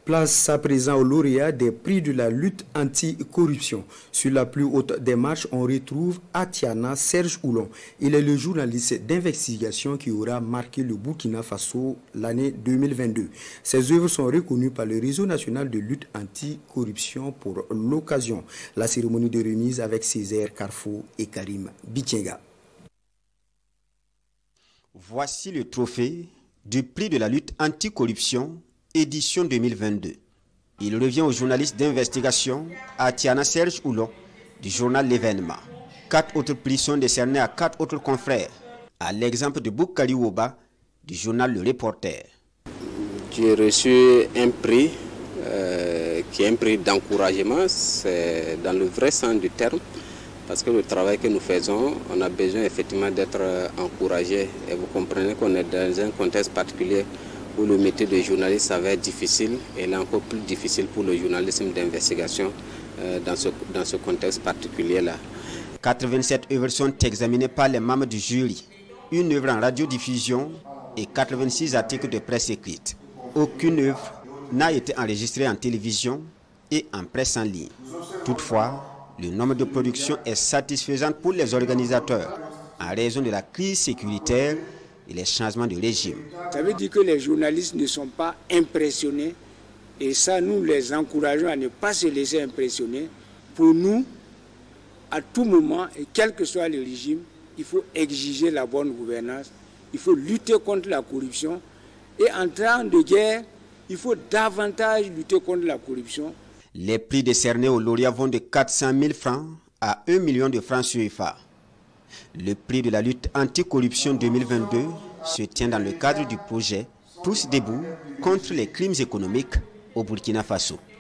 Place à présent au lauréat des prix de la lutte anti-corruption. Sur la plus haute des marches, on retrouve Atiana Serge Oulon. Il est le journaliste d'investigation qui aura marqué le Burkina Faso l'année 2022. Ses œuvres sont reconnues par le Réseau national de lutte anti-corruption pour l'occasion. La cérémonie de remise avec Césaire Carrefour et Karim Bitienga. Voici le trophée du prix de la lutte anti-corruption édition 2022. Il revient au journaliste d'investigation Atiana Serge Oulon du journal L'Événement. 4 autres prix sont décernés à 4 autres confrères, à l'exemple de Boukari Woba du journal Le Reporter. J'ai reçu un prix qui est un prix d'encouragement, c'est dans le vrai sens du terme, parce que le travail que nous faisons, on a besoin effectivement d'être encouragé. Et vous comprenez qu'on est dans un contexte particulier où le métier de journaliste ça va être difficile et là encore plus difficile pour le journalisme d'investigation dans ce contexte particulier-là. 87 œuvres sont examinées par les membres du jury, une œuvre en radiodiffusion et 86 articles de presse écrite. Aucune œuvre n'a été enregistrée en télévision et en presse en ligne. Toutefois, le nombre de productions est satisfaisant pour les organisateurs en raison de la crise sécuritaire et les changements de régime. Ça veut dire que les journalistes ne sont pas impressionnés et ça, nous les encourageons à ne pas se laisser impressionner. Pour nous, à tout moment, et quel que soit le régime, il faut exiger la bonne gouvernance, il faut lutter contre la corruption et en temps de guerre, il faut davantage lutter contre la corruption. Les prix décernés aux lauréats vont de 400 000 francs à 1 million de francs CFA. Le prix de la lutte anticorruption 2022 se tient dans le cadre du projet Tous debout contre les crimes économiques au Burkina Faso.